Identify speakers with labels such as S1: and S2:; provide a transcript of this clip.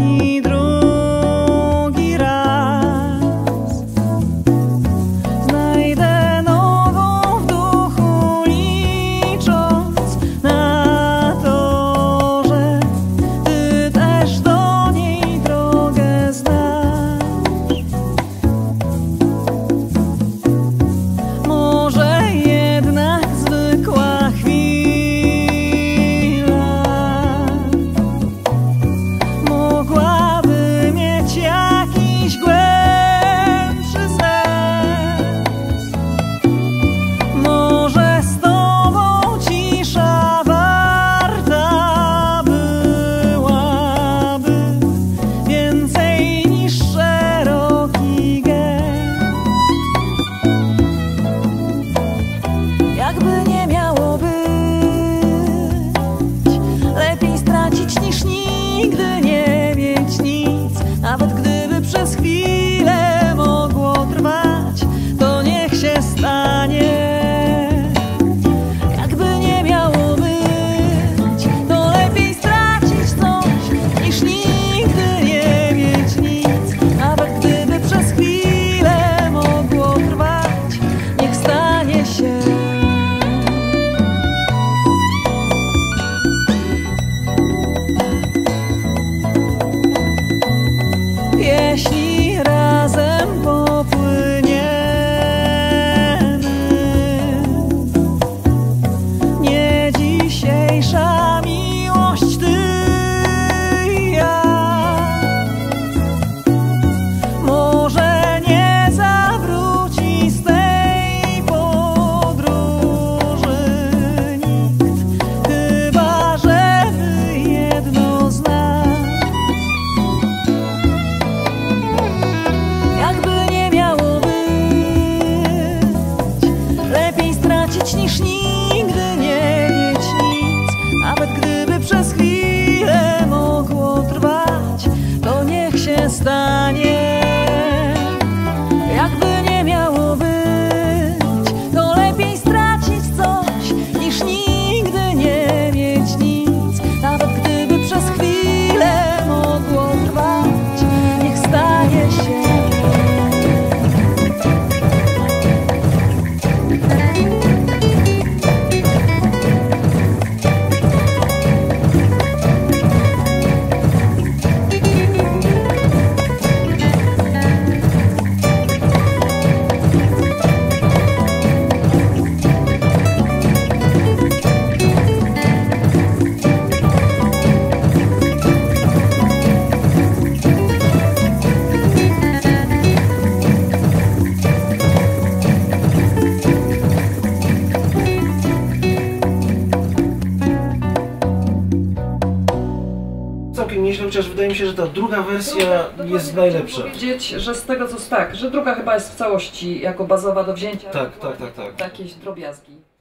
S1: i drugi raz. Znajdę nową w duchu, licząc na to, że ty też do niej drogę znasz. Może jednak zwykła chwila mogłaby mieć jakiś głębszy sens. Może z tobą cisza warta byłaby więcej niż szeroki gest. Jakby nie miało być, lepiej stracić niż nigdy nie mieć nic. Nawet gdyby przez chwilę mogło trwać, to niech się stanie. Jakby nie miało być, to lepiej stracić coś niż nigdy nie mieć nic. Nawet gdyby przez chwilę mogło trwać, niech stanie się. Jeśli razem popłyniemy, nie dzisiejsza miłość ty i ja, może nie zawróci z tej podróży nikt, chyba że jedno z nas. Jakby nie miało być, lepiej stracić niż nigdy nie mieć nic. Nawet gdyby przez chwilę mogło trwać, to niech się stanie. Jakby nie miało być, to lepiej stracić coś niż nigdy nie mieć nic. Nawet gdyby przez chwilę mogło trwać, niech stanie się.
S2: Całkiem nieźle, chociaż wydaje mi się, że ta druga wersja jest najlepsza.
S3: Powiedzieć, że z tego co tak, że druga chyba jest w całości jako bazowa do wzięcia.
S2: Tak.
S3: Jakieś drobiazgi.